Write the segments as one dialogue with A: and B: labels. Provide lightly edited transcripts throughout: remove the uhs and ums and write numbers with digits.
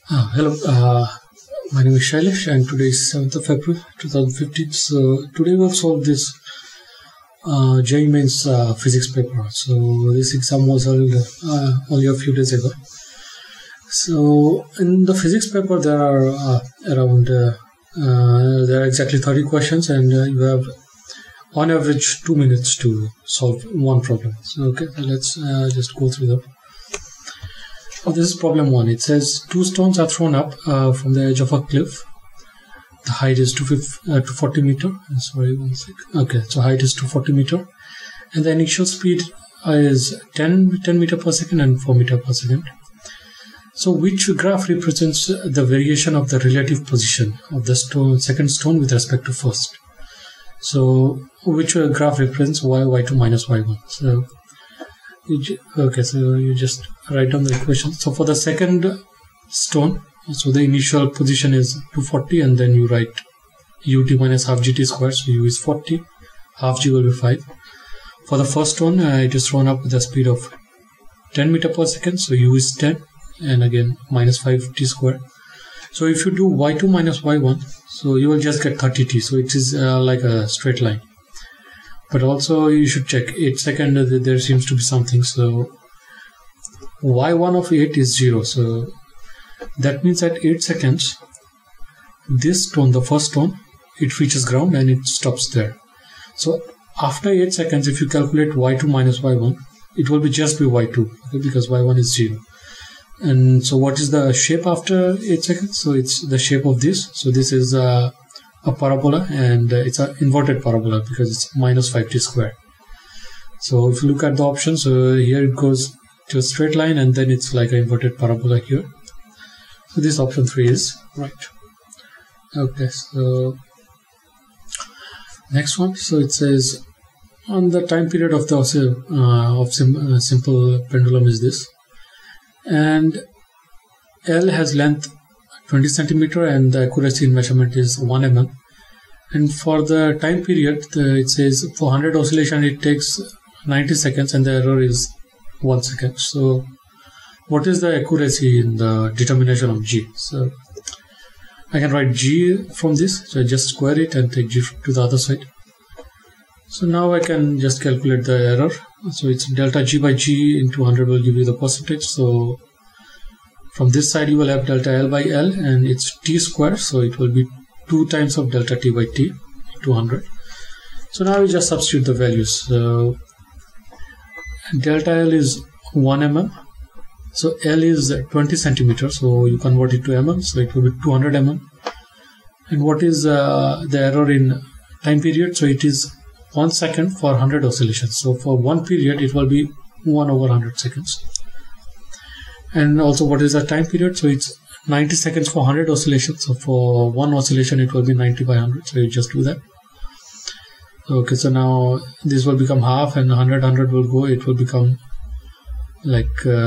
A: Hello, my name is Shailesh and today is 7th of April 2015. So today we'll solve this JEE Mains physics paper. So this exam was held only a few days ago. So in the physics paper there are there are exactly 30 questions and you have on average 2 minutes to solve one problem. So okay, let's just go through them. Oh, this is problem 1. It says two stones are thrown up from the edge of a cliff. The height is 240 meter. Sorry, 1 sec. Okay, so height is 240 meter, and the initial speed is 10 meter per second and 4 meter per second. So, which graph represents the variation of the relative position of the second stone with respect to first? So, which graph represents y2 minus y1? So, okay, so you just write down the equation. So for the second stone, so the initial position is 240 and then you write ut minus half gt squared, so u is 40, half g will be 5. For the first stone, it is thrown up with a speed of 10 meter per second, so u is 10 and again minus 5t squared. So if you do y2 minus y1, so you will just get 30t, so it is like a straight line. But also you should check 8 seconds, there seems to be something. So y1 of 8 is 0. So that means at 8 seconds, this stone, the first stone, it reaches ground and it stops there. So after 8 seconds, if you calculate y2 minus y1, it will be just be y2, okay, because y1 is 0. And so what is the shape after 8 seconds? So it's the shape of this. So this is a parabola, and it's an inverted parabola because it's minus 5t squared. So if you look at the options, here it goes to a straight line and then it's like an inverted parabola here. So this option 3 is right. Okay, so next one. So it says on the time period of the simple pendulum is this, and L has length 20 centimeter and the accuracy in measurement is 1 mm. And for the time period, it says for 100 oscillation it takes 90 seconds and the error is 1 second. So what is the accuracy in the determination of G? So I can write G from this, so I just square it and take G to the other side. So now I can just calculate the error. So it's delta G by G into 100 will give you the percentage. So from this side you will have delta L by L and it's T square, so it will be 2 times of delta T by T into 100. So now we just substitute the values. So delta L is 1 mm, so L is 20 centimeters, so you convert it to mm, so it will be 200 mm. And what is the error in time period? So it is 1 second for 100 oscillations. So for one period it will be 1 over 100 seconds. And also what is the time period? So it's 90 seconds for 100 oscillations. So for one oscillation it will be 90 by 100. So you just do that. Okay, so now this will become half and 100 will go. It will become like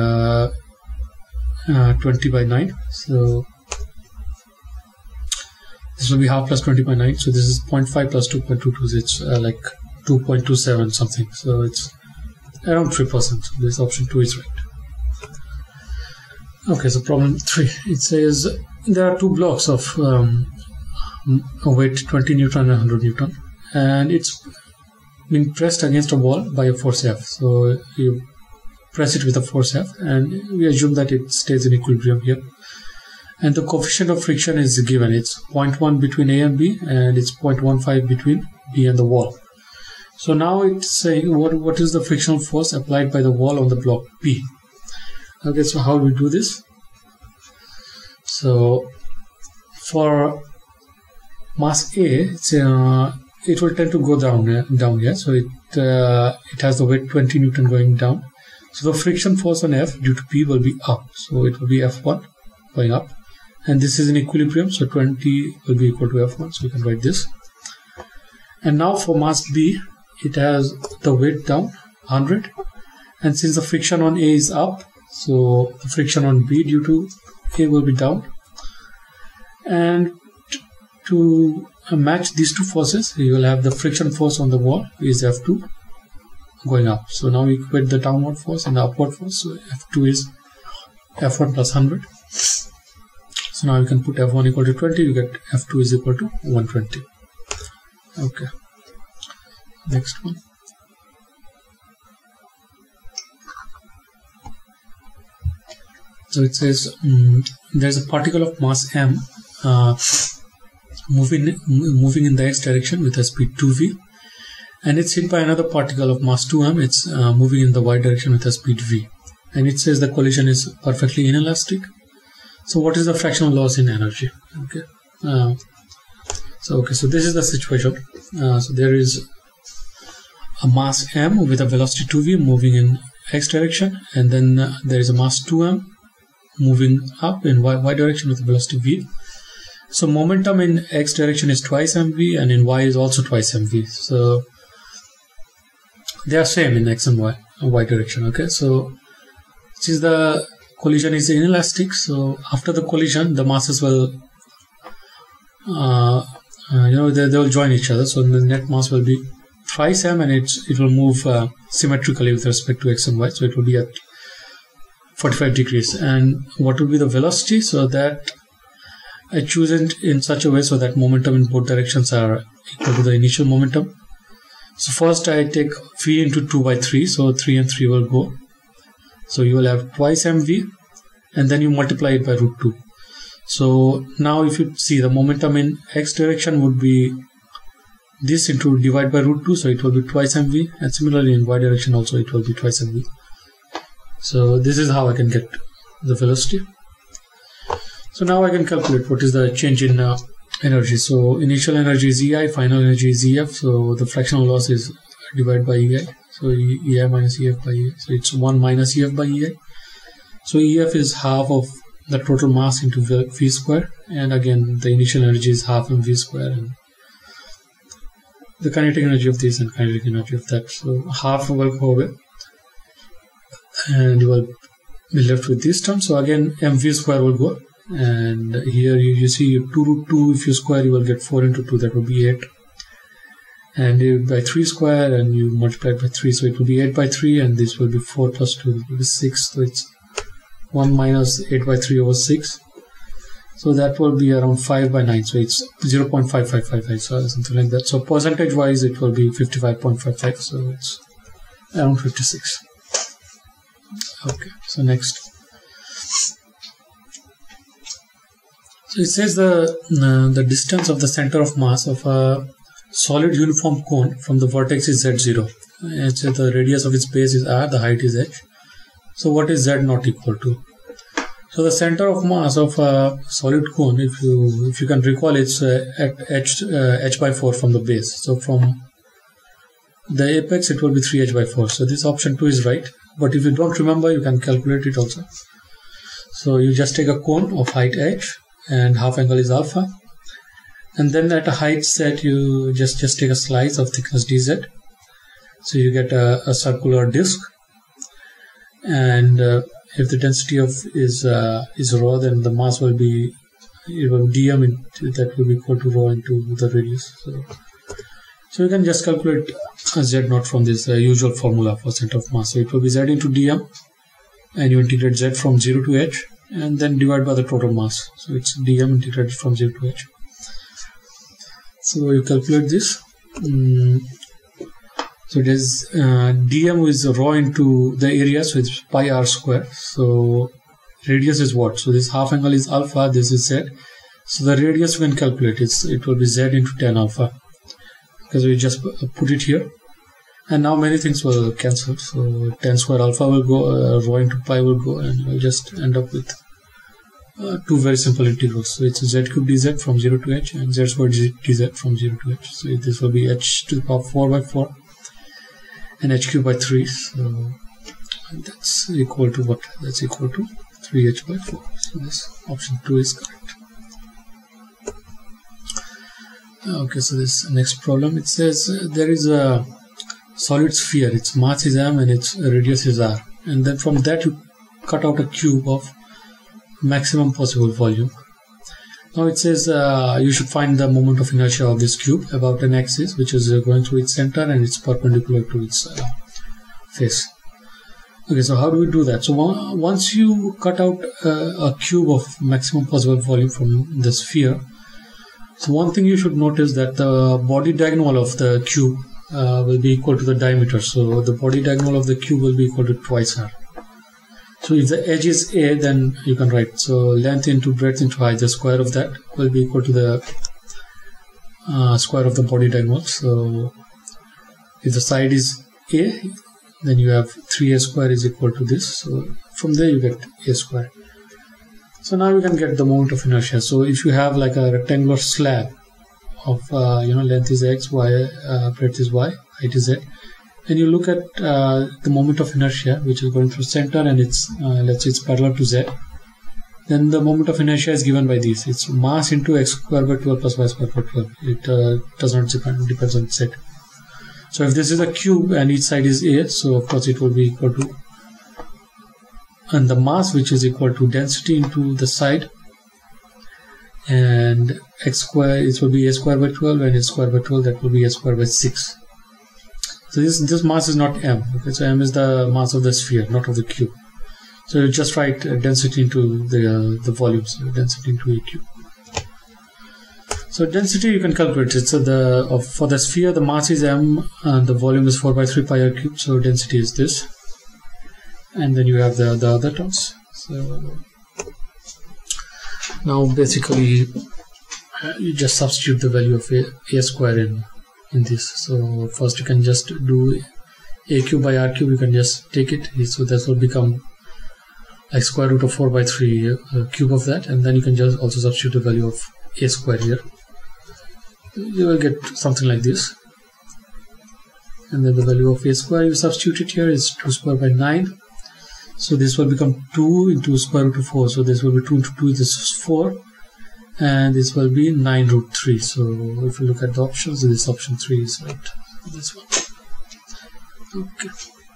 A: 20 by 9. So this will be half plus 20 by 9. So this is 0.5 plus 2.22. It's like 2.27 something. So it's around 3%. So this option 2 is right. Okay, so problem 3. It says there are two blocks of weight 20 Newton and 100 Newton, and it's being pressed against a wall by a force F. So you press it with a force F, and we assume that it stays in equilibrium here. And the coefficient of friction is given. It's 0.1 between A and B, and it's 0.15 between B and the wall. So now it's saying what is the frictional force applied by the wall on the block B. Okay, so how do we do this? So for mass A, it will tend to go down here. So it has the weight 20 Newton going down. So the friction force on F due to P will be up. So it will be F1 going up. And this is in equilibrium, so 20 will be equal to F1. So you can write this. And now for mass B, it has the weight down 100. And since the friction on A is up, so the friction on B due to A will be down. And to match these two forces, you will have the friction force on the wall is F2 going up. So now we equate the downward force and the upward force. So F2 is F1 plus 100. So now you can put F1 equal to 20, you get F2 is equal to 120. Okay, next one. So it says there's a particle of mass m moving in the x direction with a speed 2v, and it's hit by another particle of mass 2m. It's moving in the y direction with a speed v, and it says the collision is perfectly inelastic. So what is the fractional loss in energy? Okay, so this is the situation. So there is a mass m with a velocity 2v moving in x direction, and then there is a mass 2m moving up in y direction with a velocity v. So momentum in x direction is twice mv, and in y is also twice mv. So they are same in x and y direction. Okay, so since the collision is inelastic, so after the collision the masses will they will join each other. So the net mass will be thrice m, and it will move symmetrically with respect to x and y. So it will be at 45 degrees. And what will be the velocity? So that I choose it in such a way so that momentum in both directions are equal to the initial momentum. So first I take v into 2 by 3, so 3 and 3 will go. So you will have twice mv, and then you multiply it by root 2. So now if you see, the momentum in x direction would be this into divide by root 2, so it will be twice mv, and similarly in y direction also it will be twice mv. So this is how I can get the velocity. So now I can calculate what is the change in energy. So initial energy is EI, final energy is EF. So the fractional loss is divided by EI. So EI minus EF by EI. So it's 1 minus EF by EI. So EF is half of the total mass into V square. And again, the initial energy is half mv square. And the kinetic energy of this and kinetic energy of that. So half will go away, and you will be left with this term. So again, mv square will go. And here you see 2 root 2, if you square you will get 4 into 2, that will be 8, and by 3 square, and you multiply it by 3, so it will be 8 by 3, and this will be 4 plus 2 will be 6, so it's 1 minus 8 by 3 over 6, so that will be around 5 by 9, so it's 0.5555, so something like that. So percentage wise it will be 55.55, so it's around 56. Okay, so next. So it says the distance of the center of mass of a solid uniform cone from the vertex is z0. It says the radius of its base is r, the height is h. So what is z not equal to? So the center of mass of a solid cone, if you can recall, it's at h by 4 from the base. So from the apex it will be 3h by 4. So this option 2 is right. But if you don't remember, you can calculate it also. So you just take a cone of height h, and half angle is alpha, and then at a height set you just take a slice of thickness dz, so you get a circular disc, and if the density of is rho, then the mass will be dm into, that will be equal to rho into the radius. So you can just calculate z naught from this usual formula for center of mass. So it will be z into dm, and you integrate z from 0 to h, and then divide by the total mass. So it's dm integrated from 0 to h. So you calculate this. So it is dm is rho into the area, so it's pi r square. So radius is what? So this half angle is alpha, this is z. So the radius you can calculate, it will be z into tan alpha, because we just put it here. And now many things will cancel. So tan square alpha will go, rho into pi will go, and you'll just end up with two very simple integrals. So it's z cube dz from 0 to h, and z squared dz from 0 to h. So this will be h to the power 4 by 4 and h cube by 3. So that's equal to what? That's equal to 3h by 4. So this option 2 is correct. Okay, so this next problem, it says there is a solid sphere, its mass is m and its radius is r, and then from that you cut out a cube of maximum possible volume. Now it says you should find the moment of inertia of this cube about an axis which is going through its center and it's perpendicular to its face. Okay, so how do we do that? So once you cut out a cube of maximum possible volume from the sphere, so one thing you should notice that the body diagonal of the cube will be equal to the diameter. So the body diagonal of the cube will be equal to twice r. So if the edge is a, then you can write, so length into breadth into height, the square of that will be equal to the square of the body diagonal. So if the side is a, then you have 3a square is equal to this. So from there you get a square. So now you can get the moment of inertia. So if you have like a rectangular slab of length is x, y, breadth is y, height is z, and you look at the moment of inertia, which is going through center, and it's let's say it's parallel to z, then the moment of inertia is given by this. It's mass into x square by 12 plus y square by 12. It does not depends on z. So if this is a cube and each side is a, so of course it will be equal to, and the mass, which is equal to density into the side, and x square, it will be a square by 12, and a square by 12, that will be a square by 6. So this mass is not m. Okay, so m is the mass of the sphere, not of the cube. So you just write density into the volume, so density into a cube. So density you can calculate it. So for the sphere, the mass is m and the volume is 4 by 3 pi r cube. So density is this, and then you have the other terms. So now basically you just substitute the value of a square in this. So first you can just do a cube by r cube. You can just take it. So that will become like square root of 4 by 3 cube of that, and then you can just also substitute the value of a square here. You will get something like this, and then the value of a square you substitute it here is 2 square by 9. So this will become 2 into square root of 4. So this will be 2 into 2, this is 4, and this will be 9 root 3. So if you look at the options, this option 3 is right. This one. Okay.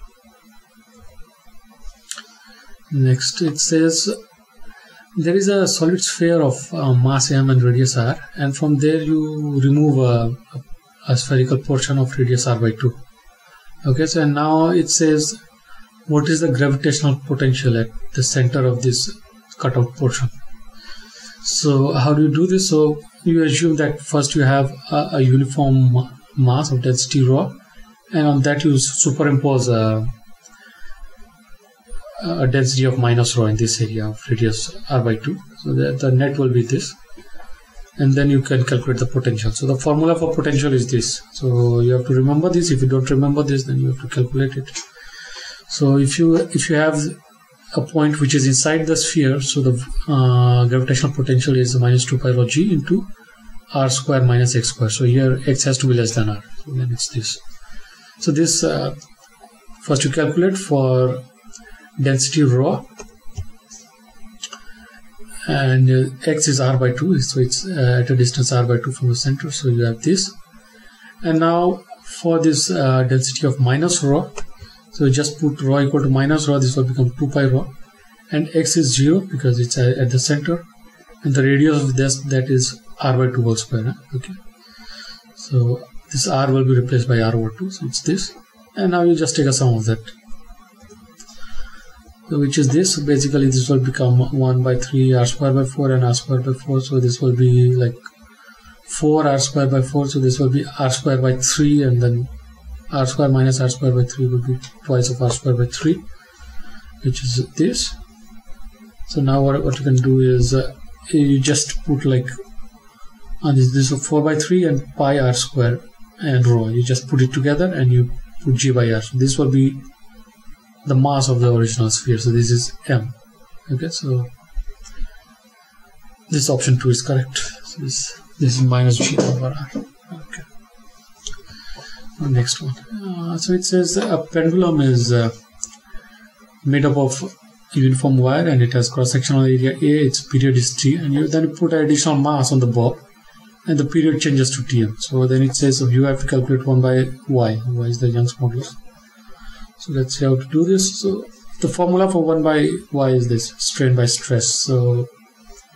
A: Next it says there is a solid sphere of mass m and radius r, and from there you remove a spherical portion of radius r by 2. Okay, so now it says what is the gravitational potential at the center of this cutout portion. So how do you do this? So you assume that first you have a uniform mass of density rho, and on that you superimpose a density of minus rho in this area of radius r by 2. So the net will be this, and then you can calculate the potential. So the formula for potential is this. So you have to remember this. If you don't remember this, then you have to calculate it. So if you have a point which is inside the sphere, so the gravitational potential is minus 2 pi rho g into r square minus x square. So here x has to be less than r. So then it's this. So this first you calculate for density rho, and x is r by 2, so it's at a distance r by 2 from the center. So you have this, and now for this density of minus rho, so you just put rho equal to minus rho. This will become 2 pi rho, and x is 0 because it's at the center, and the radius of this, that is r by 2 whole square. Okay, so this r will be replaced by r over 2, so it's this, and now you just take a sum of that, which is this. So basically this will become 1 by 3 r square by 4 and r square by 4. So this will be like 4 r square by 4. So this will be r square by 3, and then r square minus r square by 3 will be twice of r square by 3, which is this. So now what you can do is you just put like this is 4 by 3 and pi r square and rho. You just put it together and you put g by r. So this will be the mass of the original sphere. So this is m. Okay, so this option 2 is correct. So this is minus g over r. Okay, next one. So it says a pendulum is made up of uniform wire, and it has cross-sectional area a, its period is t, and you then put an additional mass on the bob, and the period changes to tm. So then it says, so you have to calculate 1 by y. Y is the Young's modulus. So let's see how to do this. So the formula for 1 by y is this: strain by stress. So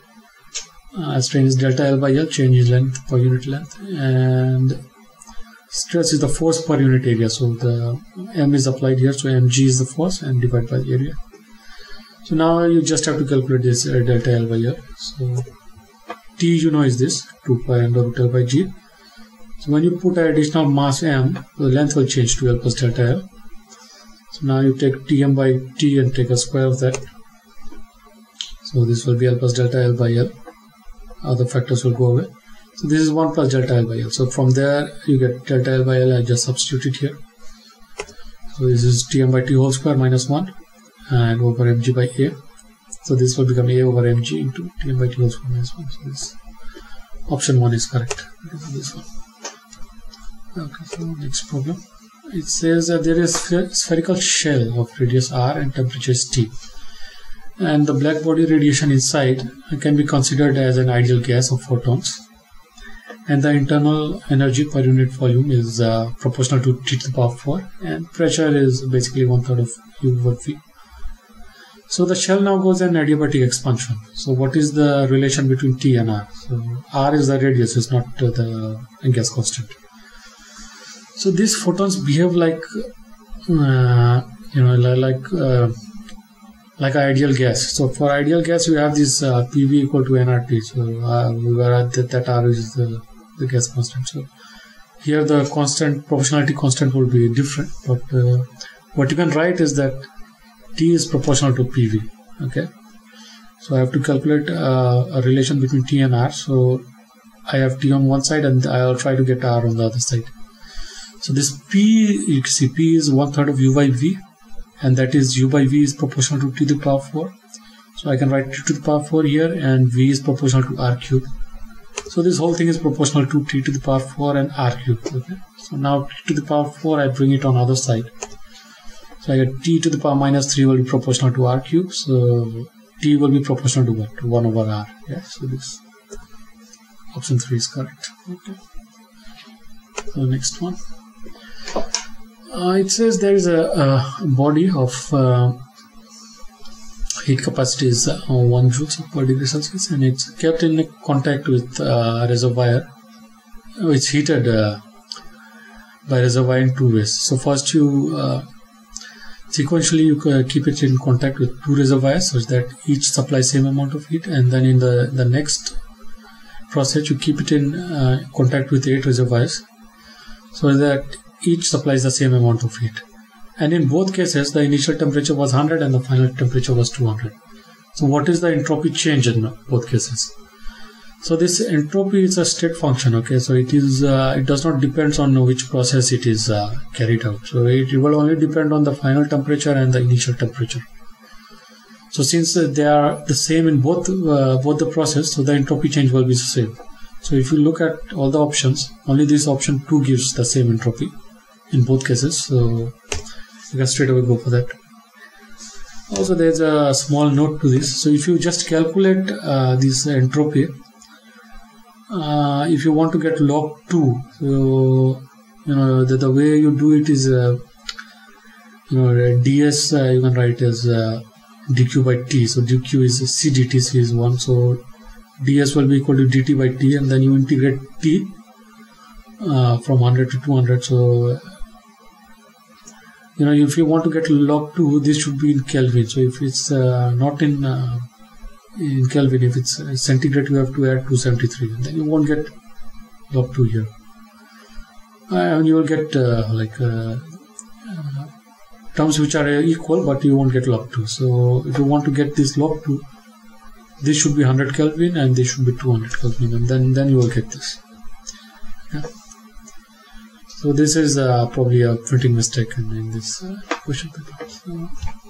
A: strain is delta L by L, change in length per unit length, and stress is the force per unit area. So the M is applied here, so mg is the force and divided by the area. So now you just have to calculate this delta L by L. So T you know is this 2 pi under root L by G. So when you put an additional mass M, the length will change to L plus delta L. So now you take Tm by T and take a square of that. So this will be L plus delta L by L. Other factors will go away. So this is 1 plus delta L by L. So from there you get delta L by L. I just substitute it here. So this is Tm by T whole square minus 1 and over mg by A. So this will become A over mg into Tm by T whole square minus 1. So this option 1 is correct. This one. Okay, so next problem. It says that there is a spherical shell of radius r and temperature is T. And the black body radiation inside can be considered as an ideal gas of photons. And the internal energy per unit volume is proportional to T to the power 4, and pressure is basically 1/3 of U over V. So the shell now goes an adiabatic expansion. So what is the relation between T and R? So R is the radius, it's not the gas constant. So these photons behave like like an ideal gas. So for ideal gas you have this PV equal to nRT. So where that R is the gas constant. So here the constant proportionality constant will be different, but what you can write is that T is proportional to PV. Okay, so I have to calculate a relation between T and R. So I have T on one side and I'll try to get R on the other side. So this P, you can see P is 1/3 of U by V, and that is U by V is proportional to T to the power 4. So I can write T to the power 4 here, and V is proportional to R cube. So this whole thing is proportional to T to the power 4 and R cube. Okay. So now T to the power 4, I bring it on other side. So I get T to the power minus 3 will be proportional to R cube. So T will be proportional to what? To 1 over R. Yeah. So this option 3 is correct. Okay. So next one. It says there is a body of heat capacity is 1 joules per degree Celsius, and it's kept in contact with a reservoir. It's heated by reservoir in two ways. So first you sequentially you keep it in contact with two reservoirs such that each supplies same amount of heat, and then in the next process you keep it in contact with 8 reservoirs so that each supplies the same amount of heat. And in both cases the initial temperature was 100 and the final temperature was 200. So what is the entropy change in both cases? So this entropy is a state function. Okay, so it is it does not depend on which process it is carried out. So it will only depend on the final temperature and the initial temperature. So since they are the same in both the process, so the entropy change will be the same. So if you look at all the options, only this option 2 gives the same entropy in both cases. So you can straight away go for that. Also, there's a small note to this. So if you just calculate this entropy, if you want to get log 2, so the way you do it is ds you can write as dq by t. So dq is c dt, c is 1. So ds will be equal to dt by t, and then you integrate t from 100 to 200. So if you want to get log 2, this should be in Kelvin. So if it's not in Kelvin, if it's centigrade, you have to add 273, and then you won't get log 2 here. And you will get terms which are equal, but you won't get log 2. So if you want to get this log 2, this should be 100 Kelvin and this should be 200 Kelvin, and then you will get this. Yeah. So this is probably a printing mistake in this question paper. So,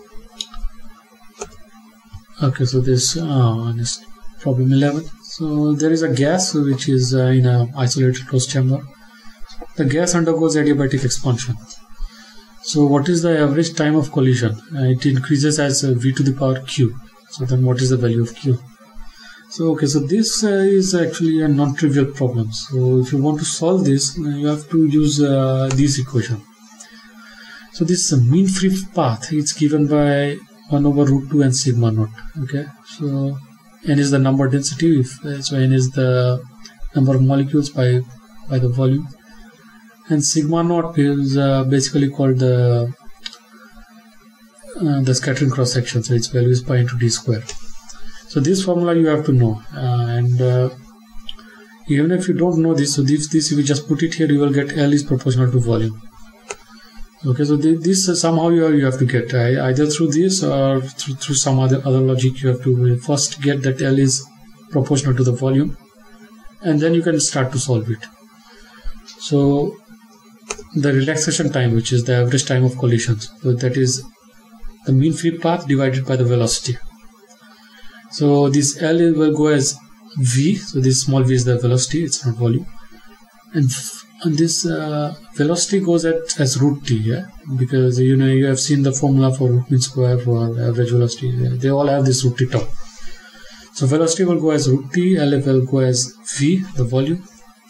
A: okay, so this one is problem 11. So there is a gas which is in an isolated closed chamber. The gas undergoes adiabatic expansion. So what is the average time of collision? It increases as v to the power q. So then what is the value of q? So okay, so this is actually a non-trivial problem. So if you want to solve this, you have to use this equation. So this mean free path is given by 1 over root 2 and sigma naught. Okay, so n is the number density, so n is the number of molecules by the volume, and sigma naught is basically called the scattering cross section, so its value is pi into d square. So this formula you have to know, and even if you don't know this, so this if you just put it here, you will get L is proportional to volume. Okay, so this somehow you have to get either through this or through some other logic. You have to first get that L is proportional to the volume, and then you can start to solve it. So the relaxation time, which is the average time of collisions, so that is the mean free path divided by the velocity. So this L will go as V, so this small v is the velocity, it's not volume, and this velocity goes as root t, yeah, because you have seen the formula for root mean square for average velocity. They all have this root t top. So velocity will go as root t, L will go as v, the volume.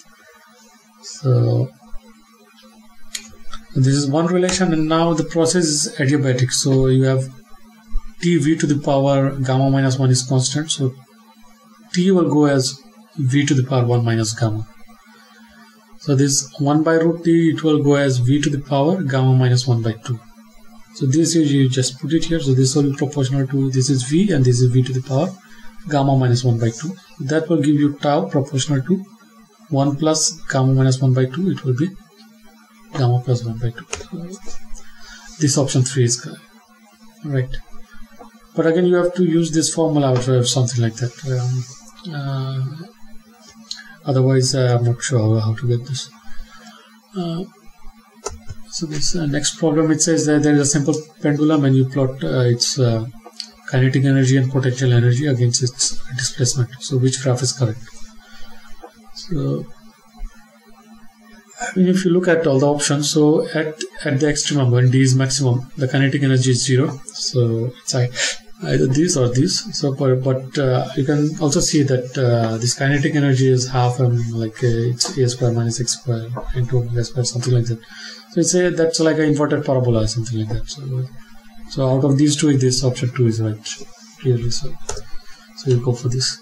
A: So this is one relation, and now the process is adiabatic. So you have t v to the power gamma minus 1 is constant, so t will go as v to the power 1 minus gamma. So this 1 by root t, it will go as v to the power gamma minus 1 by 2. So this you just put it here, so this will be proportional to, this is v and this is v to the power gamma minus 1 by 2. That will give you tau proportional to 1 plus gamma minus 1 by 2, it will be gamma plus 1 by 2. So this option 3 is correct. Right. But again, you have to use this formula or something like that. Otherwise, I'm not sure how to get this. So this next problem, it says that there is a simple pendulum and you plot its kinetic energy and potential energy against its displacement. So which graph is correct? So I mean, if you look at all the options, so at the extremum, when d is maximum, the kinetic energy is 0. So it's either this or this. So but you can also see that this kinetic energy is half, it's a square minus x square into omega square, something like that. So it's that's like an inverted parabola or something like that. So out of these two, this option 2 is right, clearly. So we'll go for this.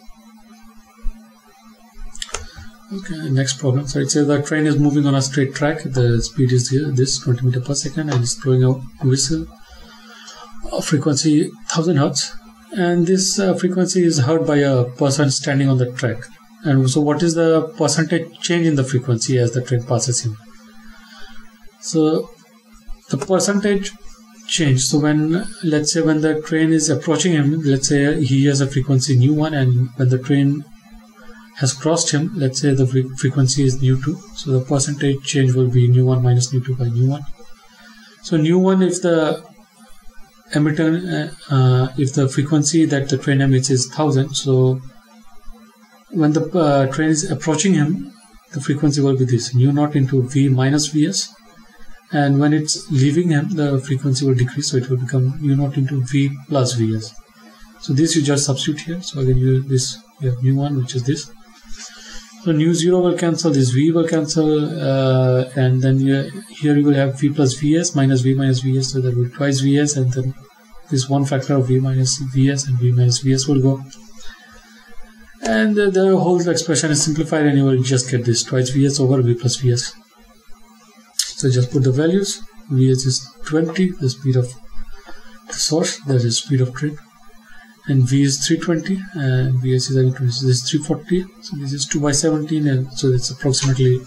A: Okay, next problem. So it says the train is moving on a straight track. The speed is here, this 20 meters per second, and it's blowing a whistle. Frequency 1000 Hertz, and this frequency is heard by a person standing on the track. And so what is the percentage change in the frequency as the train passes him? So the percentage change, so when, let's say when the train is approaching him, let's say he has a frequency nu1, and when the train has crossed him, let's say the frequency is nu2, so the percentage change will be nu1 minus nu2 by nu1. So nu1, if the emitter, if the frequency that the train emits is 1000, so when the train is approaching him, the frequency will be this, nu0 into v minus vs, and when it's leaving him, the frequency will decrease, so it will become nu0 into v plus vs. So this you just substitute here. So again, you have nu1, which is this. So nu0 will cancel, this v will cancel, and then here you will have v plus vs minus v minus vs, so that will be twice vs, and then this one factor of v minus vs and v minus vs will go. And the whole expression is simplified, and you will just get this twice vs over v plus vs. So just put the values. Vs is 20, the speed of the source, that is speed of train. And v is 320, and vs is this is 340, so this is 2 by 17, and so it's approximately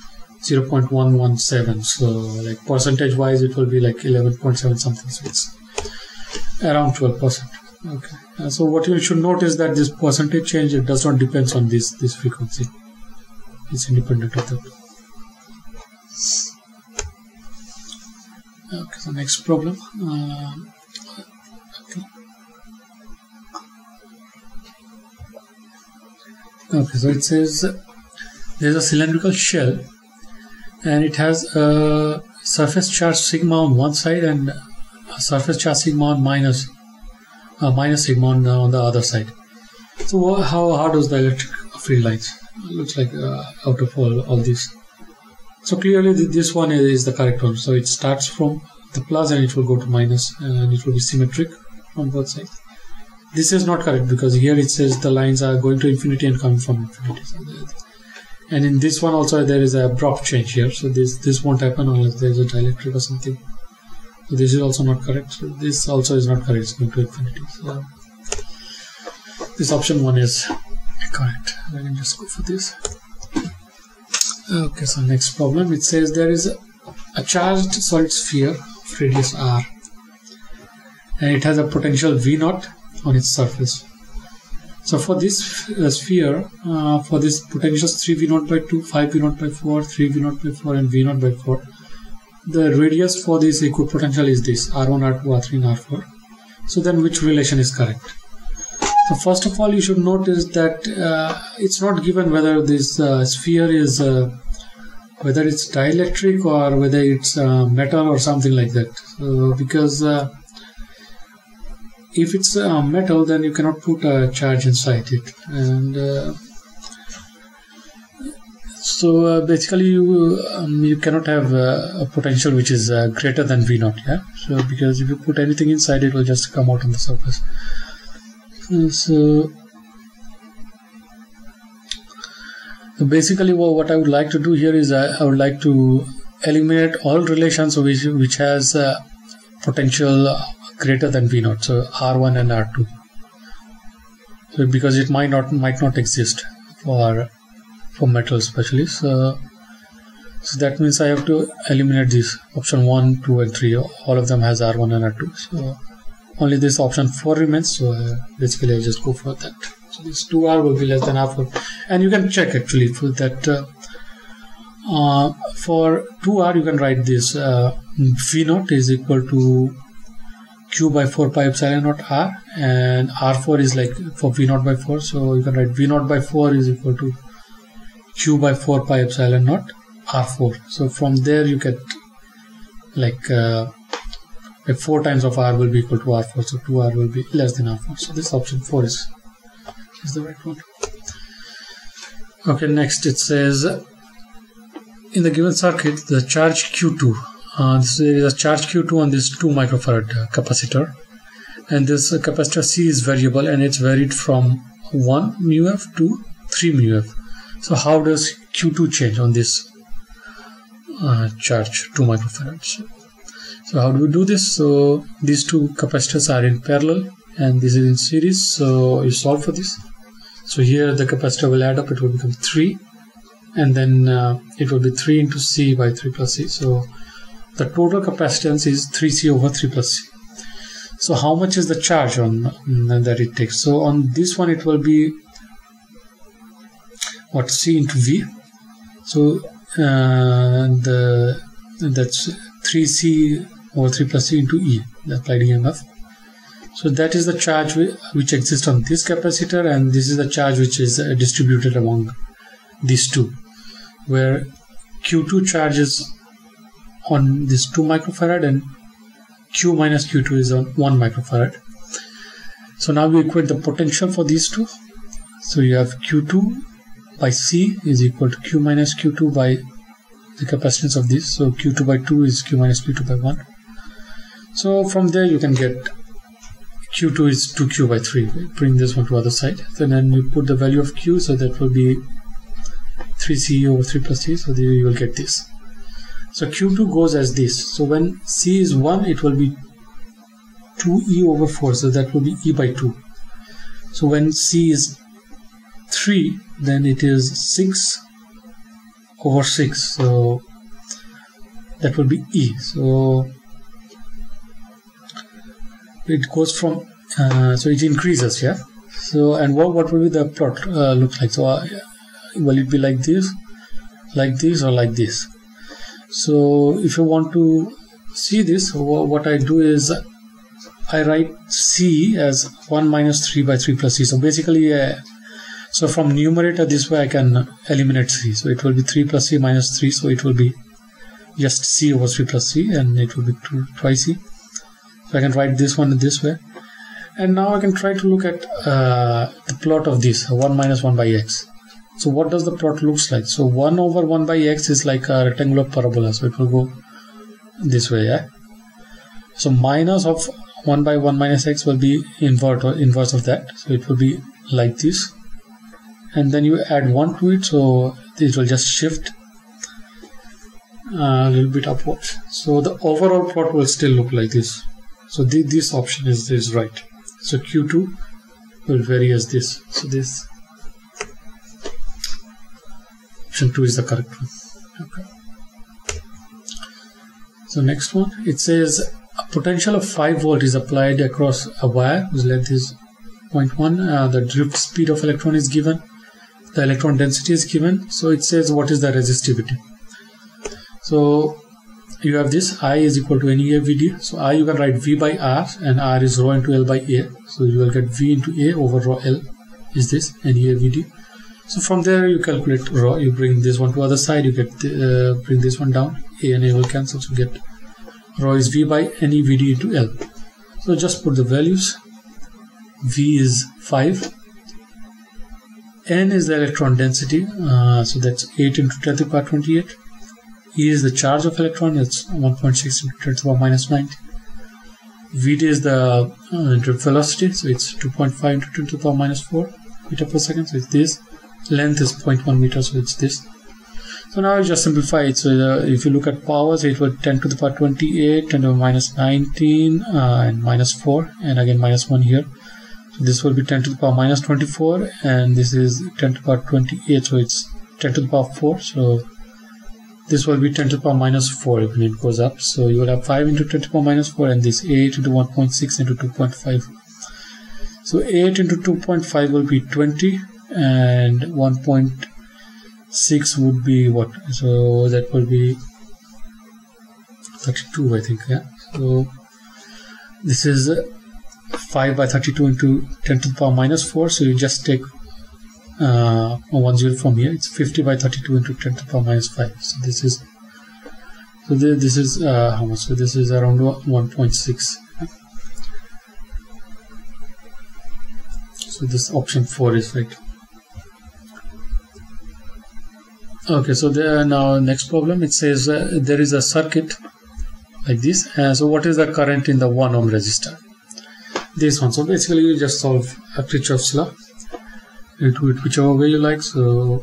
A: 0.117. So like percentage wise, it will be like 11.7 something, so it's around 12%. Okay, so what you should note is that this percentage change, it does not depend on this frequency, it's independent of that. Okay, so next problem. Okay, so it says there's a cylindrical shell, and it has a surface charge sigma on one side and a surface charge sigma on minus sigma on the other side. So how does the electric field lines? It looks like out of all these. So clearly this one is the correct one. So it starts from the plus and it will go to minus, and it will be symmetric on both sides. This is not correct because here it says the lines are going to infinity and coming from infinity. So And in this one also there is a abrupt change here, so this won't happen unless there is a dielectric or something. So this is also not correct, so this also is not correct, it's going to infinity. So this option 1 is correct. I can just go for this. Okay, so next problem, it says there is a charged solid sphere of radius r, and it has a potential V0 on its surface. So for this sphere, for this potentials 3V0 by 2, 5V0 by 4, 3V0 by 4 and V0 by 4, the radius for this equipotential is this, R1, R2, R3 and R4. So then which relation is correct? So first of all, you should notice that it's not given whether this sphere is whether it's dielectric or whether it's metal or something like that. So because if it's metal, then you cannot put a charge inside it, and so basically you cannot have a potential which is greater than V0. Yeah. So because if you put anything inside, it will just come out on the surface. So basically what I would like to do here is I would like to eliminate all relations which has potential greater than V0, so R1 and R2. So because it might not exist for metal especially. So that means I have to eliminate these option 1, 2 and 3. All of them has R1 and R2. So only this option 4 remains. So basically I just go for that. So this 2R will be less than R4, and you can check actually for that. For 2R you can write this V0 is equal to Q by 4 pi epsilon naught R, and R4 is like for V0 by 4, so you can write V0 by 4 is equal to Q by 4 pi epsilon naught R4. So from there you get like 4 times of R will be equal to R4, so 2R will be less than R4. So this option 4 is the right one. Okay, next it says in the given circuit the charge Q2. There is a charge Q2 on this 2 microfarad capacitor, and this capacitor C is variable and it's varied from 1 μF to 3 μF. So how does Q2 change on this charge 2 microfarads? So how do we do this? So these two capacitors are in parallel and this is in series, so you solve for this. So here the capacitor will add up, it will become 3, and then it will be 3 into C by 3 plus C. So the total capacitance is 3C over 3 plus C. So how much is the charge on that it takes? So on this one it will be what, C into V. So that's 3C over 3 plus C into E, the applied EMF. So that is the charge which exists on this capacitor, and this is the charge which is distributed among these two, where Q2 charge is on this 2 microfarad and Q minus Q2 is on 1 microfarad. So now we equate the potential for these two. So you have Q2 by C is equal to Q minus Q2 by the capacitance of this. So Q2 by 2 is Q minus Q2 by 1. So from there you can get Q2 is 2Q by 3. Bring this one to other side. And then you put the value of Q, so that will be 3C over 3 plus C. So there you will get this. So Q2 goes as this. So when C is 1, it will be 2E over 4. So that will be E by 2. So when C is 3, then it is 6 over 6. So that will be E. So it goes from, so it increases, yeah. So, and what will be the plot look like? So will it be like this, or like this? So if you want to see this, what I do is I write C as 1 minus 3 by 3 plus C. So basically, so from numerator this way I can eliminate C. So it will be 3 plus C minus 3. So it will be just C over 3 plus C, and it will be 2 twice C. So I can write this one this way. And now I can try to look at the plot of this 1 minus 1 by x. So what does the plot looks like? So 1 over 1 by x is like a rectangular parabola. So it will go this way, yeah. So minus of 1 by 1 minus x will be inverse of that. So it will be like this. And then you add 1 to it. So it will just shift a little bit upwards. So the overall plot will still look like this. So this option is right. So Q2 will vary as this. So this option 2 is the correct one. Okay. So next one, it says a potential of 5 volt is applied across a wire whose length is 0.1. The drift speed of electron is given. The electron density is given. So it says what is the resistivity. So you have this I is equal to NEA VD. So I you can write V by R, and R is rho into L by A. So you will get V into A over rho L is this NEA VD. So from there you calculate rho. You bring this one to other side. You get bring this one down. A and A will cancel. So get rho is V by NE VD into L. So just put the values. V is 5. N is the electron density. So that's 8 into 10 to the power 28. E is the charge of electron. It's 1.6 into 10 to the power minus 90. Vd is the drift velocity. So it's 2.5 into 10 to the power minus 4 meter per second. So it's this. Length is 0.1 meter. So it's this. So now I just simplify it. So if you look at powers, it will 10 to the power 28, 10 to the power minus 19, and minus 4, and again minus 1 here. So this will be 10 to the power minus 24, and this is 10 to the power 28. So it's 10 to the power 4. So this will be 10 to the power minus 4 when it goes up. So you will have 5 into 10 to the power minus 4, and this 8 into 1.6 into 2.5. So 8 into 2.5 will be 20, and 1.6 would be what? So that will be 32, I think. Yeah. So this is 5 by 32 into 10 to the power minus 4. So you just take 1 0 from here. It's 50 by 32 into 10 to the power minus 5. So this is how much? So this is around 1.6. So this option 4 is right. Okay, so now next problem, it says there is a circuit like this. So what is the current in the 1 ohm resistor? This one. So basically you just solve a Kirchhoff's law. You do it whichever way you like. So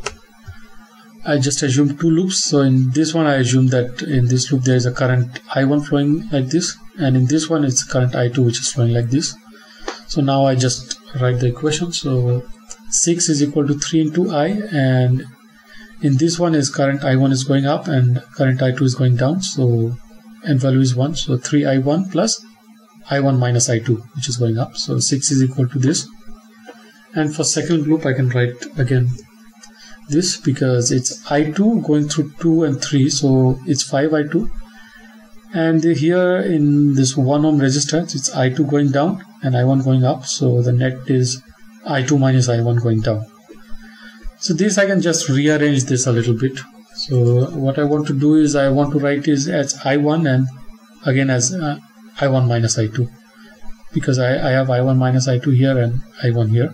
A: I just assume 2 loops. So in this one I assume that in this loop there is a current I1 flowing like this, and in this one it's current I2 which is flowing like this. So now I just write the equation. So 6 is equal to 3 into I, and in this one is current I1 is going up and current I2 is going down. So n value is 1. So 3I1 plus I1 minus I2 which is going up. So 6 is equal to this. And for second loop I can write again this, because it's I2 going through 2 and 3. So it's 5I2. And here in this 1 ohm resistance it's I2 going down and I1 going up. So the net is I2 minus I1 going down. So this I can just rearrange this a little bit. So what I want to do is I want to write this as I1 and again as I1 minus I2, because I have I1 minus I2 here and I1 here.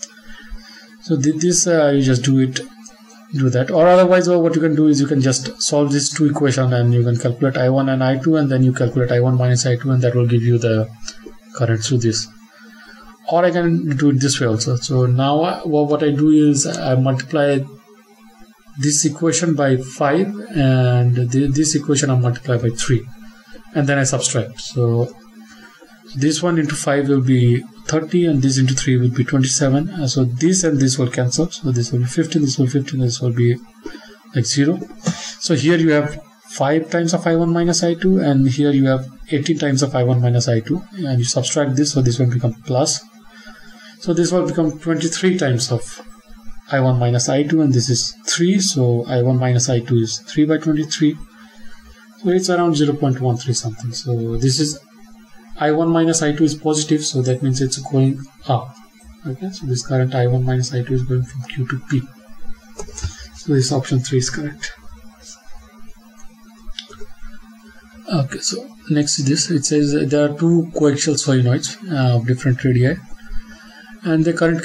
A: So this you just do that, or otherwise what you can do is you can just solve these 2 equations and you can calculate I1 and I2, and then you calculate I1 minus I2, and that will give you the current through this. Or I can do it this way also. So now what I do is I multiply this equation by 5 and this equation I multiply by 3, and then I subtract. So this one into 5 will be 30 and this into 3 will be 27. So this and this will cancel. So this will be 15, this will be 15, this will be like 0. So here you have 5 times of I1 minus I2, and here you have 18 times of I1 minus I2, and you subtract this, so this will become plus. So this will become 23 times of I1 minus I2, and this is 3. So I1 minus I2 is 3 by 23. So it's around 0.13 something. So this is I1 minus I2 is positive, so that means it's going up. Okay, so this current I1 minus I2 is going from Q to P. So this option 3 is correct. Okay, so next is this. It says there are 2 coaxial solenoids of different radii, and the current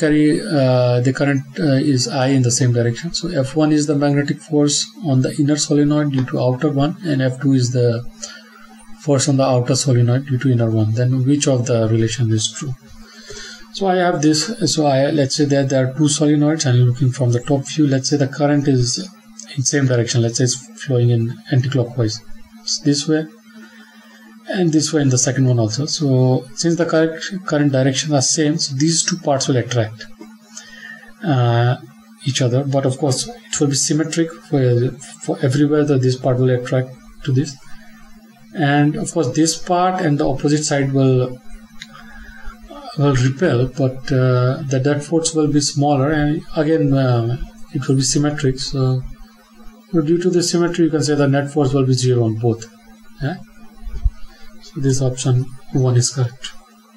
A: is I in the same direction. So F1 is the magnetic force on the inner solenoid due to outer one, and F2 is the force on the outer solenoid due to inner one. Then which of the relation is true? So I have this. So let's say that there are 2 solenoids, and looking from the top view, let's say the current is in same direction. Let's say it's flowing in anti-clockwise. It's this way and this way in the second one also. So since the current directions are same, so these two parts will attract each other. But of course it will be symmetric for everywhere, that this part will attract to this, and of course this part and the opposite side will repel, but the net force will be smaller, and again it will be symmetric. So due to the symmetry, you can say the net force will be 0 on both. Yeah? So this option 1 is correct.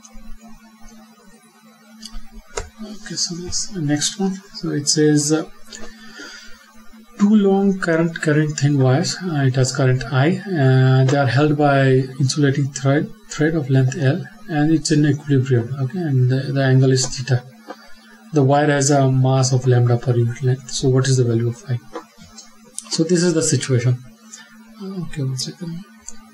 A: Okay, so this next one. So it says two long current carrying thin wires. It has current I, and they are held by insulating thread of length L, and it's in equilibrium. Okay, and the angle is theta. The wire has a mass of lambda per unit length. So what is the value of I? So this is the situation. Okay, 1 second.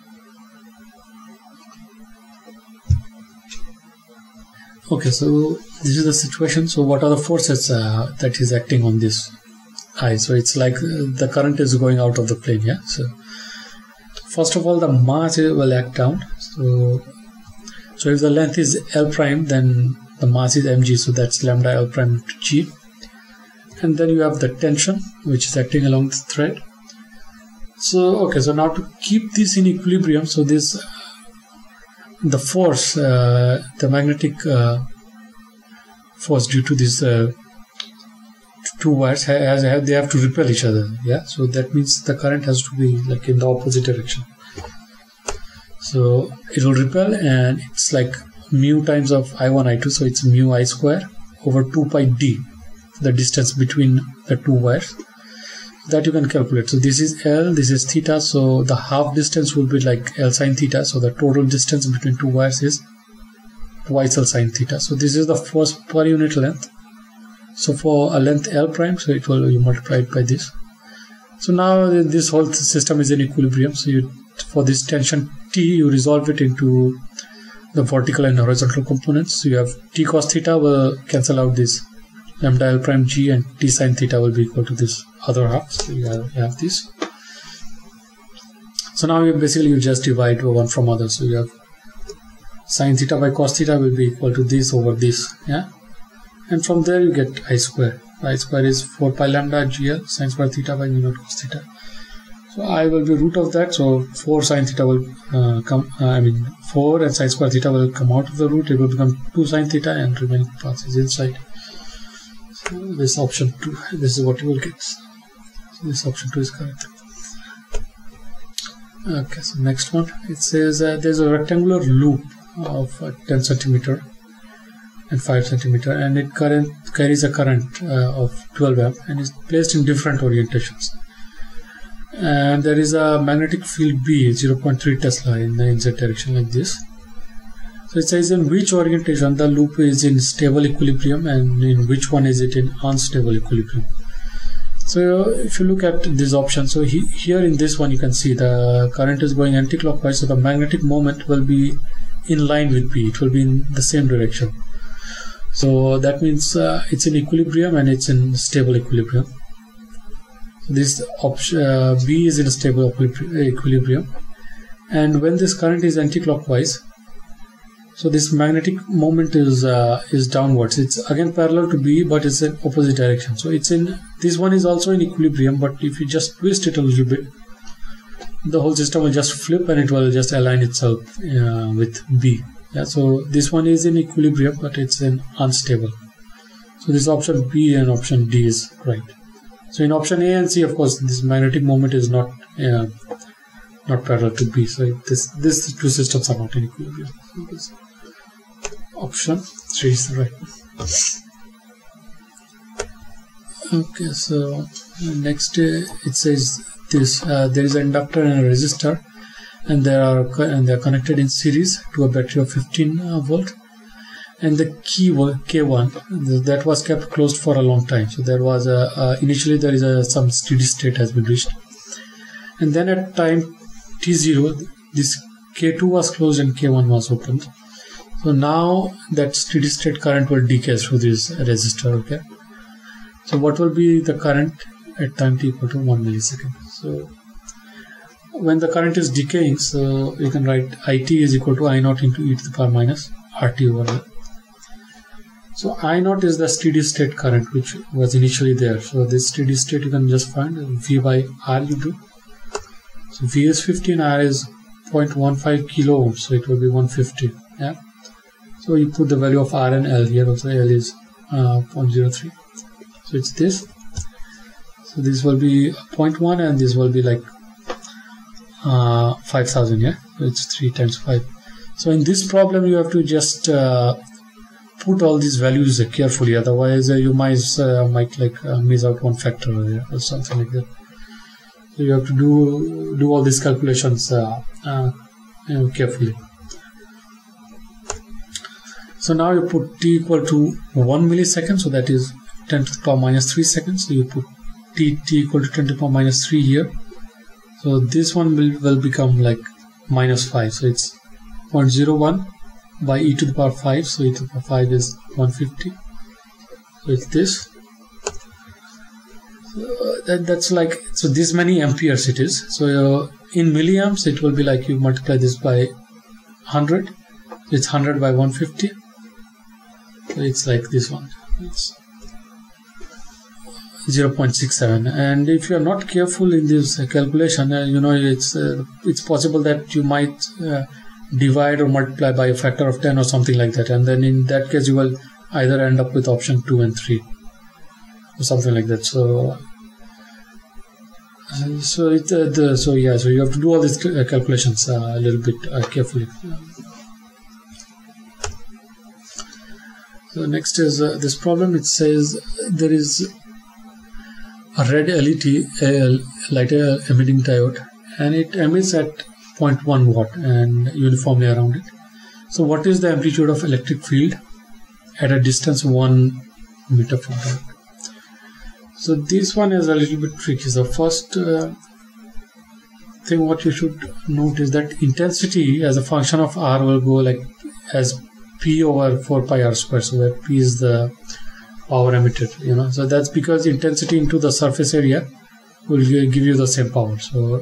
A: Okay, so this is the situation. So what are the forces that is acting on this I? So it's like the current is going out of the plane. Yeah. So first of all, the mass will act down. So if the length is L prime, then the mass is mg. So that's lambda L prime to g. And then you have the tension, which is acting along the thread. So okay, so now to keep this in equilibrium, so this the force, the magnetic force due to these two wires they have to repel each other. Yeah, so that means the current has to be like in the opposite direction. So it will repel, and it's like mu times of I1 I2, so it's mu I square over 2 pi d, the distance between the two wires, that you can calculate. So this is L, this is theta, so the half distance will be like L sine theta. So the total distance between two wires is twice L sine theta. So this is the force per unit length. So for a length L prime, so it will, you multiply it by this. So now this whole system is in equilibrium. So for this tension T, you resolve it into the vertical and horizontal components. So you have T cos theta will cancel out this lambda L prime g, and T sin theta will be equal to this other half. So you have this. So now you just divide one from other. So you have sin theta by cos theta will be equal to this over this. Yeah, and from there you get I square. I square is 4 pi lambda gl sin square theta by mu naught cos theta. So I will be root of that. So 4 sin theta will 4 and sin square theta will come out of the root. It will become 2 sin theta, and remaining part is inside. So this option 2, this is what you will get. So this option 2 is correct. Okay, so next one, it says there's a rectangular loop of 10 centimeter and 5 centimeter, and it carries a current of 12 amp and is placed in different orientations. And there is a magnetic field B 0.3 Tesla in the NZ direction like this. So it says in which orientation the loop is in stable equilibrium, and in which one is it in unstable equilibrium. So if you look at this option, so here in this one you can see the current is going anti-clockwise, so the magnetic moment will be in line with B, it will be in the same direction. So that means it's in equilibrium and it's in stable equilibrium. This option B is in a stable equilibrium, and when this current is anti-clockwise, so this magnetic moment is downwards. It's again parallel to B, but it's in opposite direction. So it's in, this one is also in equilibrium, but if you just twist it a little bit, the whole system will just flip and it will just align itself with B. Yeah, so this one is in equilibrium, but it's in unstable. So this option B and option D is right. So in option A and C, of course, this magnetic moment is not parallel to B. So these two systems are not in equilibrium. So this option 3 is right. Okay, so next it says this: there is an inductor and a resistor, and they are connected in series to a battery of 15 volt. And the key K1 that was kept closed for a long time. So there was initially there is some steady state has been reached, and then at time t0 this K2 was closed and K1 was opened. So now that steady state current will decay through this resistor. Okay, so what will be the current at time t equal to 1 millisecond. So when the current is decaying, so you can write IT is equal to I naught into e to the power minus RT over L. So I naught is the steady state current which was initially there. So this steady state you can just find V by R you do. So V is 50 and R is 0.15 kilo ohms, so it will be 150. Yeah. So you put the value of R and L here. Also L is 0.03. So it's this. So this will be 0.1 and this will be like 5,000. Yeah. So it's 3 times 5. So in this problem you have to just put all these values carefully, otherwise you might miss out one factor or something like that. So you have to do all these calculations carefully. So now you put t equal to 1 millisecond, so that is 10 to the power minus 3 seconds. So you put t equal to 10 to the power minus 3 here. So this one will become like minus 5. So it's 0.01 by e to the power 5. So e to the power 5 is 150. So it's this. That's like, so this many amperes it is. So in milliamps it will be like you multiply this by 100. It's 100 by 150. So it's like this one. It's 0.67. And if you are not careful in this calculation, it's possible that you might divide or multiply by a factor of 10 or something like that, and then in that case you will either end up with option 2 and 3 or something like that. So you have to do all these calculations a little bit carefully. So next is this problem. It says there is a red LED light emitting diode, and it emits at 0.1 watt and uniformly around it. So what is the amplitude of electric field at a distance 1 meter from diode? So this one is a little bit tricky. So first thing what you should note is that intensity as a function of R will go like as P over 4 pi R square. So that P is the power emitted, so that's because intensity into the surface area will give you the same power. So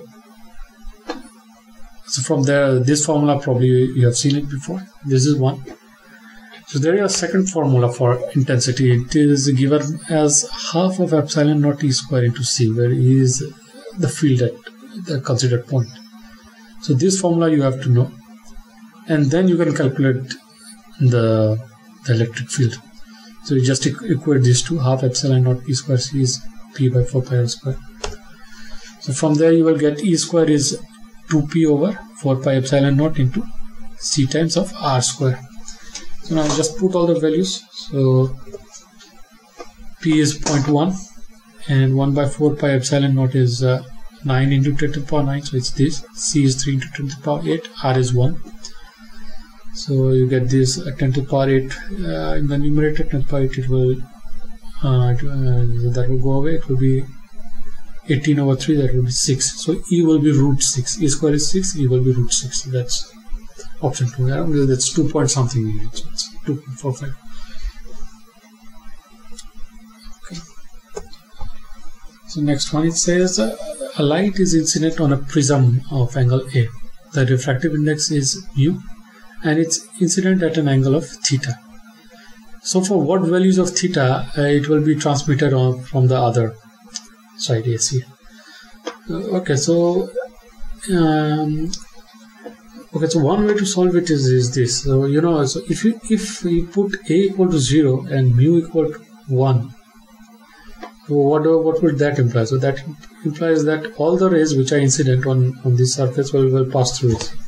A: from there, this formula probably you have seen it before. This is one. So there is a second formula for intensity. It is given as half of epsilon naught E square into C, where E is the field at the considered point. So this formula you have to know, and then you can calculate the electric field. So you just equate these two. Half epsilon naught E square C is P by 4 pi R square. So from there you will get E square is 2P over 4 pi epsilon naught into C times of R square. So now just put all the values. So P is 0.1 and 1 by 4 pi epsilon naught is 9 into 10 to the power 9. So it's this. C is 3 into 10 to the power 8. R is 1. So you get this 10 to the power 8 in the numerator. 10 to the power 8 it will that will go away. It will be 18 over 3, that will be 6. So E will be root 6. E square is 6, E will be root 6. That's option 2. Yeah? That's 2 point something. So it's 2.45. Okay. So next one, it says a light is incident on a prism of angle A. The refractive index is mu and it's incident at an angle of theta. So for what values of theta it will be transmitted from the other side AC. Okay, so one way to solve it is this. So so if you put A equal to 0 and mu equal to 1, so what would that imply? So that implies that all the rays which are incident on this surface will pass through it.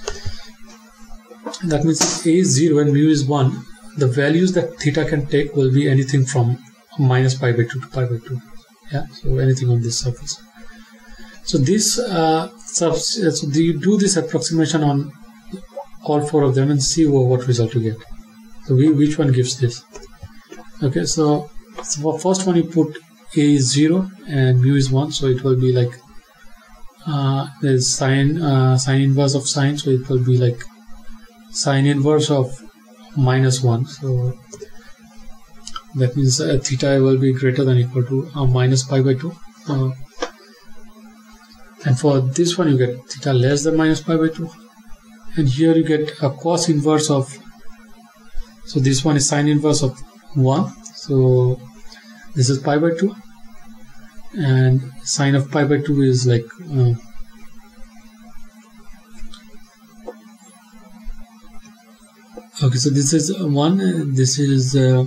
A: That means if A is 0 and mu is 1, the values that theta can take will be anything from minus pi by 2 to pi by 2. Yeah, so anything on this surface. So this so you do this approximation on all 4 of them and see what result you get. So which one gives this? Okay, so for first one you put A is 0 and mu is 1, so it will be like there's sine inverse of sine, so it will be like sine inverse of minus 1. So that means theta will be greater than equal to minus pi by 2. And for this one you get theta less than minus pi by 2, and here you get a cos inverse of, so this one is sine inverse of 1, so this is pi by 2, and sine of pi by 2 is like okay, so this is 1, this is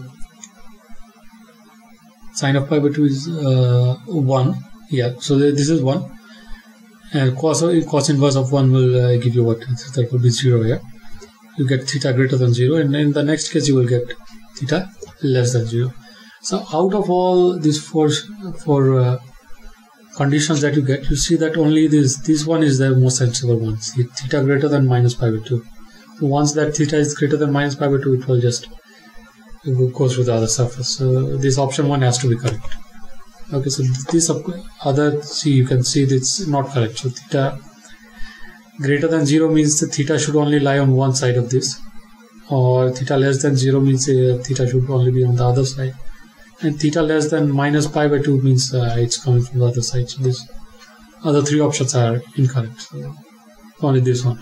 A: sine of pi by 2 is 1, yeah, so this is 1, and cos inverse of 1 will give you what? That will be 0 here. You get theta greater than 0, and in the next case you will get theta less than 0. So out of all these four conditions that you get, you see that only this one is the most sensible one. See, theta greater than minus pi by 2. So once that theta is greater than minus pi by 2, it will go through the other surface. So this option 1 has to be correct. Okay, so this other, see, you can see it's not correct. So theta greater than 0 means the theta should only lie on one side of this, or theta less than 0 means theta should only be on the other side, and theta less than minus pi by 2 means it's coming from the other side. So these other three options are incorrect. So only this one.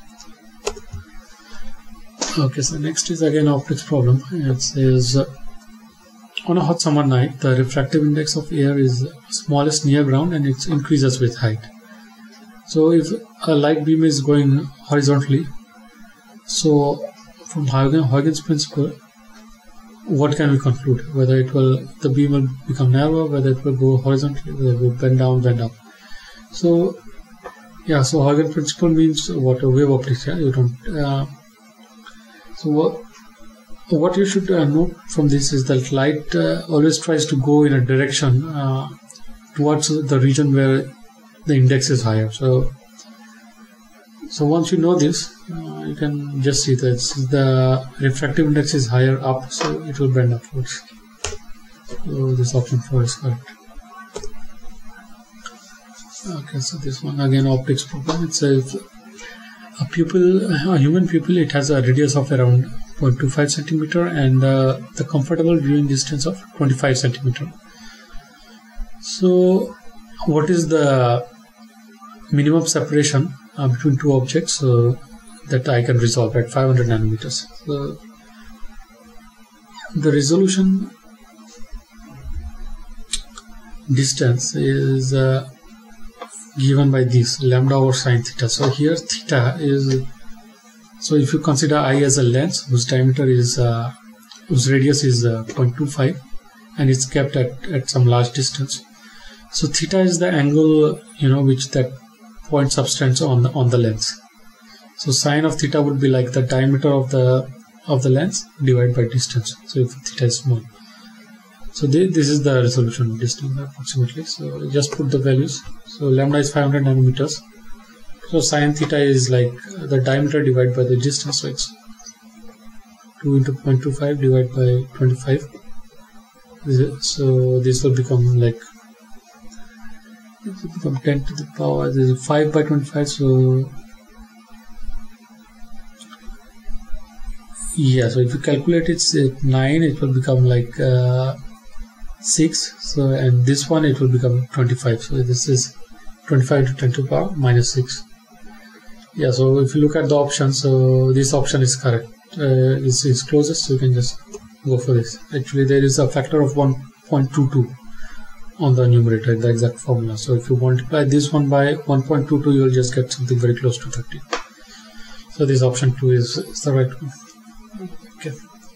A: Okay, so next is again optics problem. It says on a hot summer night, the refractive index of air is smallest near ground and it increases with height. So if a light beam is going horizontally, so from Huygens principle, what can we conclude? Whether the beam will become narrower, whether it will go horizontally, whether it will bend down, bend up. So yeah, so Huygens principle means what? A wave optics. Yeah, you don't. So what you should note from this is that light always tries to go in a direction towards the region where the index is higher. So once you know this, you can just see that the refractive index is higher up, so it will bend upwards. So this option 4 is correct. Okay, so this one again optics problem. It says a human pupil, it has a radius of around 0.25 centimeter and the comfortable viewing distance of 25 centimeter. So what is the minimum separation between two objects that I can resolve at 500 nanometers? So the resolution distance is given by this lambda over sine theta. So here theta is, so if you consider I as a lens whose diameter is whose radius is 0.25 and it's kept at some large distance, so theta is the angle which that point subtends on the lens. So sine of theta would be like the diameter of the lens divided by distance. So if theta is small, so this is the resolution distance approximately. So just put the values. So lambda is 500 nanometers. So sine theta is like the diameter divided by the distance. So it's 2 into 0.25 divided by 25. So this will become like, it will become 10 to the power, this is 5 by 25. So yeah, so if you calculate it's 9, it will become like 6. So and this one it will become 25. So this is 25 to 10 to the power minus 6. Yeah, so if you look at the options, so this option is correct. This is closest, so you can just go for this. Actually, there is a factor of 1.22 on the numerator, the exact formula. So if you multiply this one by 1.22, you will just get something very close to 30. So this option 2 is the right one. Okay.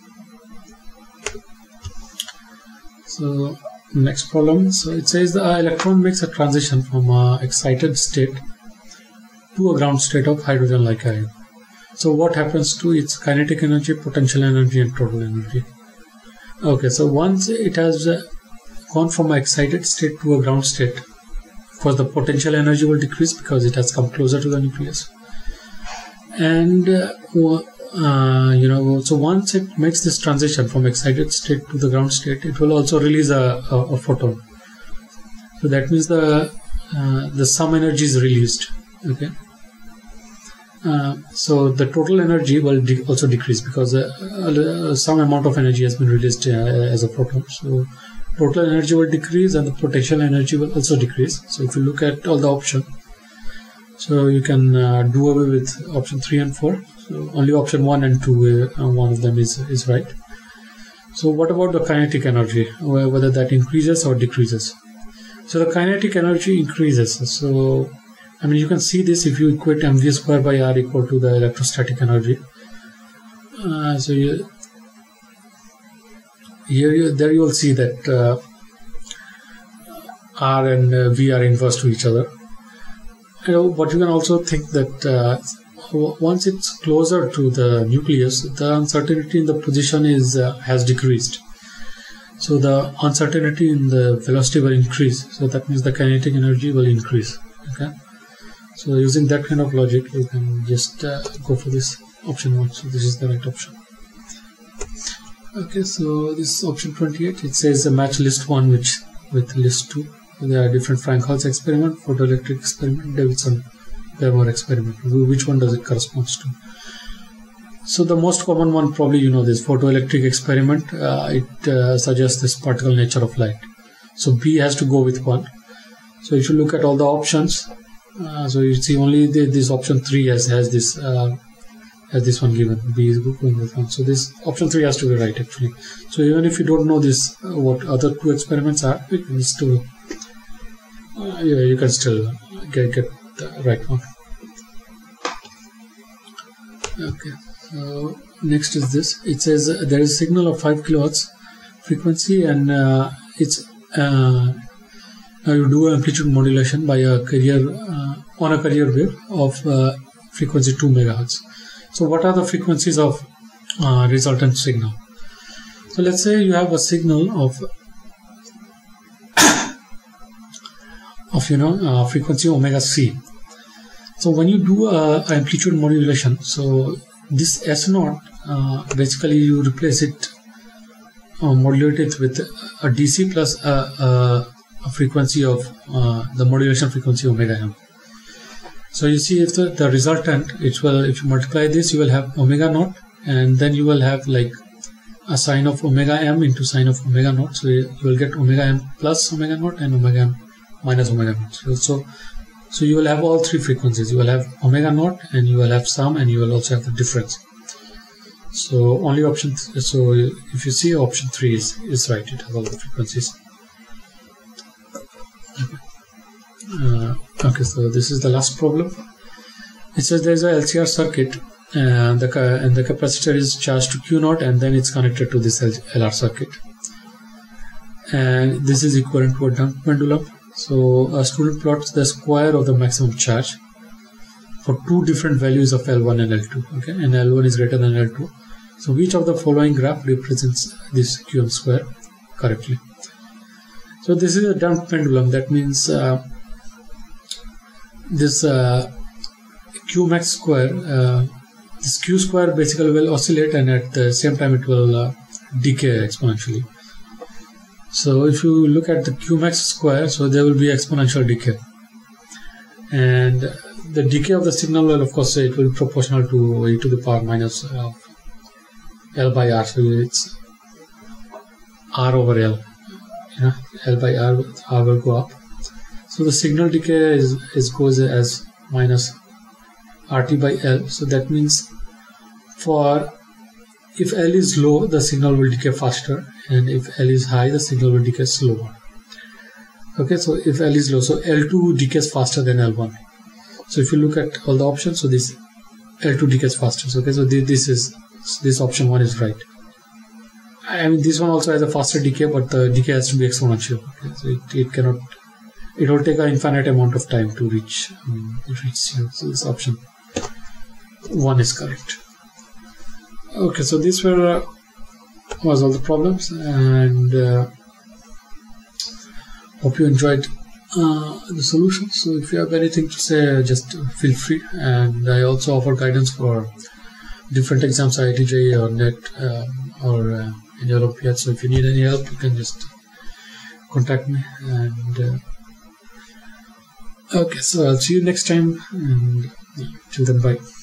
A: So next problem. So it says the electron makes a transition from an excited state to a ground state of hydrogen-like ion. So what happens to its kinetic energy, potential energy, and total energy? Okay, so once it has gone from an excited state to a ground state, of course the potential energy will decrease because it has come closer to the nucleus. And so once it makes this transition from excited state to the ground state, it will also release a photon. So that means the sum energy is released. Okay. So the total energy will also decrease because some amount of energy has been released as a photon. So total energy will decrease and the potential energy will also decrease. So if you look at all the options, so you can do away with option 3 and 4. So only option 1 and 2, one of them is right. So what about the kinetic energy, whether that increases or decreases? So the kinetic energy increases. So I mean, you can see this if you equate mv square by r equal to the electrostatic energy. So there you will see that r and v are inverse to each other. But you can also think that once it's closer to the nucleus, the uncertainty in the position has decreased. So the uncertainty in the velocity will increase. So that means the kinetic energy will increase. Okay. So using that kind of logic, you can just go for this option 1. So this is the right option. Okay. So this is option 28. It says match list 1 with list 2. There are different Frank-Hals experiment, photoelectric experiment, Davidson-Bemmer experiment. Which one does it correspond to? So the most common one, probably you know this photoelectric experiment. It suggests this particle nature of light. So B has to go with 1. So if you look at all the options, so you see only this option 3 has this one given. B is going with 1. So this option 3 has to be right actually. So even if you don't know this, what other 2 experiments are, you can still you can still get the right one. Okay. So next is this. It says there is a signal of 5 kilohertz frequency, and it's now you do amplitude modulation by a carrier on a carrier wave of frequency 2 megahertz. So what are the frequencies of resultant signal? So let's say you have a signal of frequency omega c. So when you do amplitude modulation, so this S0 basically you replace it, modulate it with a DC plus a frequency of the modulation frequency omega m. So you see if the resultant, if you multiply this, you will have omega naught, and then you will have like a sine of omega m into sine of omega naught. So you will get omega m plus omega naught and omega m minus omega naught. So you will have all 3 frequencies. You will have omega naught, and you will have sum, and you will also have the difference. So only option. So if you see option 3 is right. It has all the frequencies. Okay. So this is the last problem. It says there is a LCR circuit, and the capacitor is charged to Q0, and then it's connected to this LR circuit. And this is equivalent to a damped pendulum. So a student plots the square of the maximum charge for 2 different values of L1 and L2. Okay, and L1 is greater than L2. So which of the following graph represents this QM square correctly? So this is a damped pendulum. That means this Q max square, this Q square basically will oscillate, and at the same time it will decay exponentially. So if you look at the Q max square, so there will be exponential decay, and the decay of the signal will, of course, it will be proportional to e to the power minus L by R. So it's R over L. L by R will go up. So the signal decay goes as minus RT by L. So that means if L is low, the signal will decay faster, and if L is high, the signal will decay slower. Okay, so if L is low, so L2 decays faster than L1. So if you look at all the options, so this L2 decays faster. So, okay, so this option 1 is right. I mean, this one also has a faster decay, but the decay has to be exponential. Okay, so it will take an infinite amount of time to reach zero. So this option 1 is correct. Okay, so these was all the problems, and hope you enjoyed the solutions. So if you have anything to say, just feel free. And I also offer guidance for different exams, IIT JEE or NET or any Olympiad. So if you need any help, you can just contact me. And okay, so I'll see you next time, and till then, bye.